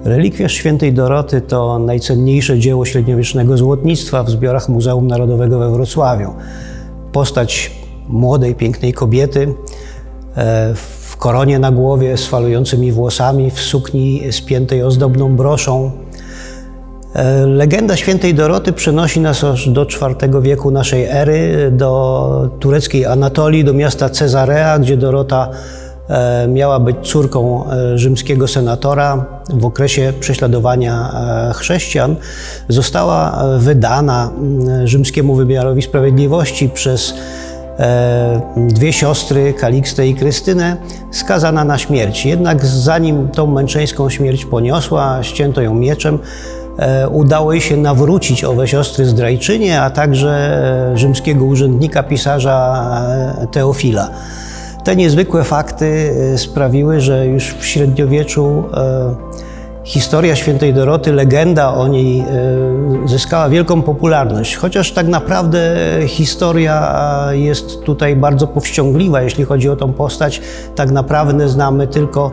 Relikwiarz Świętej Doroty to najcenniejsze dzieło średniowiecznego złotnictwa w zbiorach Muzeum Narodowego we Wrocławiu. Postać młodej, pięknej kobiety w koronie na głowie z falującymi włosami, w sukni spiętej ozdobną broszą. Legenda Świętej Doroty przenosi nas aż do IV wieku naszej ery, do tureckiej Anatolii, do miasta Cezarea, gdzie Dorota miała być córką rzymskiego senatora. W okresie prześladowania chrześcijan została wydana rzymskiemu wymiarowi sprawiedliwości przez dwie siostry, Kalikstę i Krystynę, skazana na śmierć. Jednak zanim tą męczeńską śmierć poniosła, ścięto ją mieczem, udało jej się nawrócić owe siostry zdrajczynie, a także rzymskiego urzędnika, pisarza Teofila. Te niezwykłe fakty sprawiły, że już w średniowieczu historia Świętej Doroty, legenda o niej zyskała wielką popularność. Chociaż tak naprawdę historia jest tutaj bardzo powściągliwa, jeśli chodzi o tą postać. Tak naprawdę znamy tylko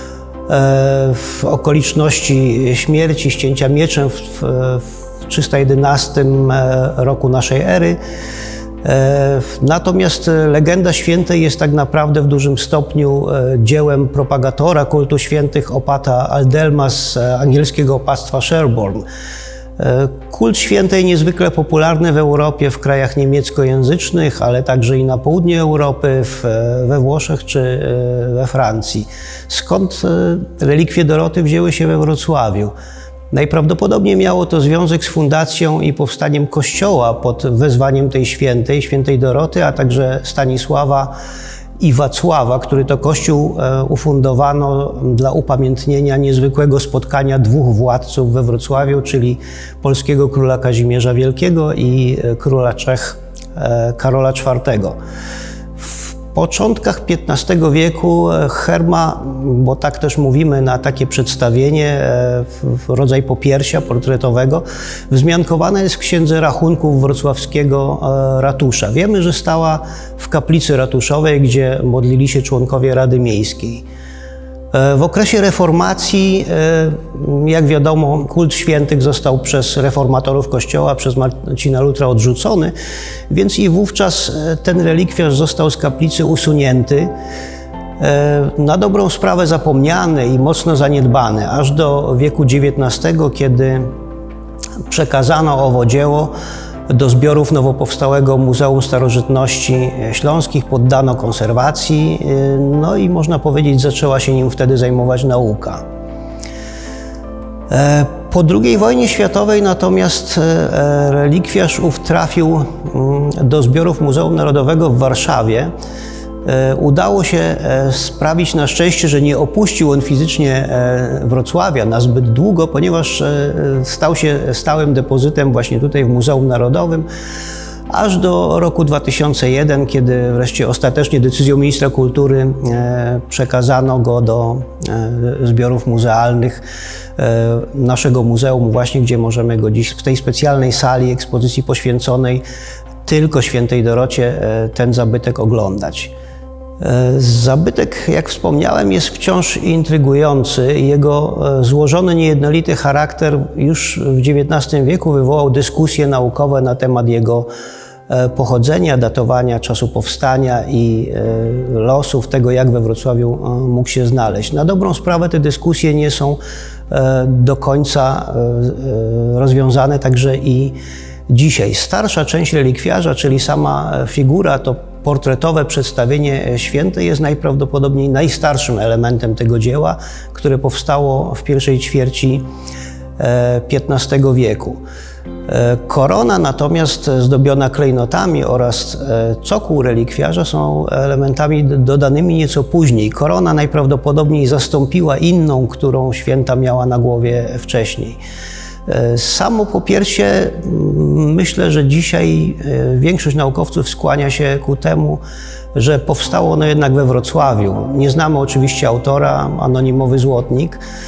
w okoliczności śmierci, ścięcia mieczem w 311 roku naszej ery. Natomiast legenda świętej jest tak naprawdę w dużym stopniu dziełem propagatora kultu świętych, opata Aldelma z angielskiego opactwa Sherborne. Kult świętej niezwykle popularny w Europie, w krajach niemieckojęzycznych, ale także i na południu Europy, we Włoszech czy we Francji. Skąd relikwie Doroty wzięły się we Wrocławiu? Najprawdopodobniej miało to związek z fundacją i powstaniem kościoła pod wezwaniem tej świętej Doroty, a także Stanisława i Wacława, który to kościół ufundowano dla upamiętnienia niezwykłego spotkania dwóch władców we Wrocławiu, czyli polskiego króla Kazimierza Wielkiego i króla Czech Karola IV. W początkach XV wieku Herma, bo tak też mówimy na takie przedstawienie, rodzaj popiersia portretowego, wzmiankowana jest w księdze rachunków wrocławskiego ratusza. Wiemy, że stała w kaplicy ratuszowej, gdzie modlili się członkowie Rady Miejskiej. W okresie reformacji, jak wiadomo, kult świętych został przez reformatorów Kościoła, przez Marcina Lutra odrzucony, więc i wówczas ten relikwiarz został z kaplicy usunięty, na dobrą sprawę zapomniany i mocno zaniedbany, aż do wieku XIX, kiedy przekazano owo dzieło do zbiorów nowo powstałego Muzeum Starożytności Śląskich, poddano konserwacji, no i można powiedzieć, zaczęła się nim wtedy zajmować nauka. Po II wojnie światowej natomiast relikwiarz ów trafił do zbiorów Muzeum Narodowego w Warszawie. Udało się sprawić na szczęście, że nie opuścił on fizycznie Wrocławia na zbyt długo, ponieważ stał się stałym depozytem właśnie tutaj w Muzeum Narodowym, aż do roku 2001, kiedy wreszcie ostatecznie decyzją ministra kultury przekazano go do zbiorów muzealnych naszego muzeum, właśnie gdzie możemy go dziś w tej specjalnej sali ekspozycji poświęconej tylko Świętej Dorocie ten zabytek oglądać. Zabytek, jak wspomniałem, jest wciąż intrygujący. Jego złożony, niejednolity charakter już w XIX wieku wywołał dyskusje naukowe na temat jego pochodzenia, datowania czasu powstania i losów tego, jak we Wrocławiu mógł się znaleźć. Na dobrą sprawę te dyskusje nie są do końca rozwiązane także i dzisiaj. Starsza część relikwiarza, czyli sama figura, to portretowe przedstawienie świętej, jest najprawdopodobniej najstarszym elementem tego dzieła, które powstało w pierwszej ćwierci XV wieku. Korona natomiast zdobiona klejnotami oraz cokół relikwiarza są elementami dodanymi nieco później. Korona najprawdopodobniej zastąpiła inną, którą święta miała na głowie wcześniej. Samo popiersie, myślę, że dzisiaj większość naukowców skłania się ku temu, że powstało ono jednak we Wrocławiu. Nie znamy oczywiście autora, anonimowy złotnik.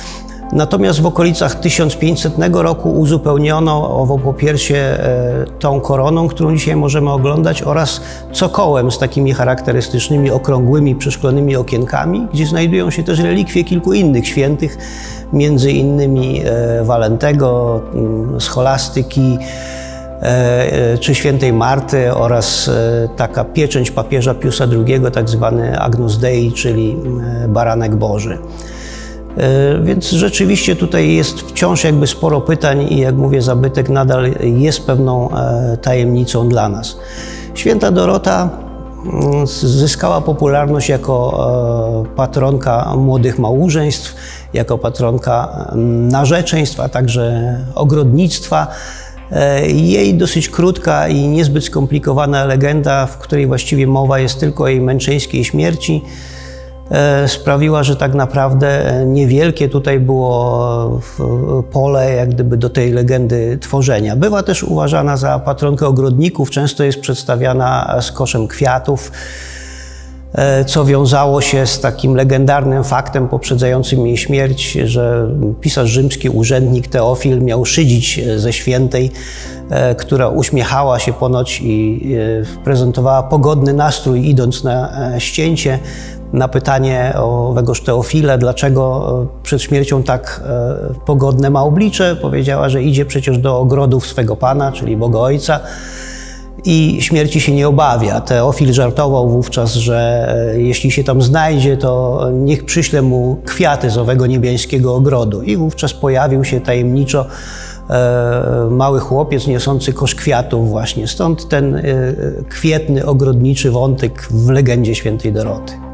Natomiast w okolicach 1500 roku uzupełniono owo popiersie tą koroną, którą dzisiaj możemy oglądać, oraz cokołem z takimi charakterystycznymi, okrągłymi, przeszklonymi okienkami, gdzie znajdują się też relikwie kilku innych świętych, między innymi Walentego, scholastyki, czy świętej Marty, oraz taka pieczęć papieża Piusa II, tak zwany Agnus Dei, czyli Baranek Boży. Więc rzeczywiście tutaj jest wciąż jakby sporo pytań i, jak mówię, zabytek nadal jest pewną tajemnicą dla nas. Święta Dorota zyskała popularność jako patronka młodych małżeństw, jako patronka narzeczeństw, a także ogrodnictwa. Jej dosyć krótka i niezbyt skomplikowana legenda, w której właściwie mowa jest tylko o jej męczeńskiej śmierci, sprawiła, że tak naprawdę niewielkie tutaj było pole jak gdyby do tej legendy tworzenia. Była też uważana za patronkę ogrodników, często jest przedstawiana z koszem kwiatów, co wiązało się z takim legendarnym faktem poprzedzającym jej śmierć, że pisarz rzymski, urzędnik Teofil miał szydzić ze świętej, która uśmiechała się ponoć i prezentowała pogodny nastrój, idąc na ścięcie. Na pytanie owegoż Teofila, dlaczego przed śmiercią tak pogodne ma oblicze, powiedziała, że idzie przecież do ogrodów swego Pana, czyli Boga Ojca, i śmierci się nie obawia. Teofil żartował wówczas, że jeśli się tam znajdzie, to niech przyśle mu kwiaty z owego niebiańskiego ogrodu. I wówczas pojawił się tajemniczo mały chłopiec niosący kosz kwiatów właśnie. Stąd ten kwietny, ogrodniczy wątek w legendzie świętej Doroty.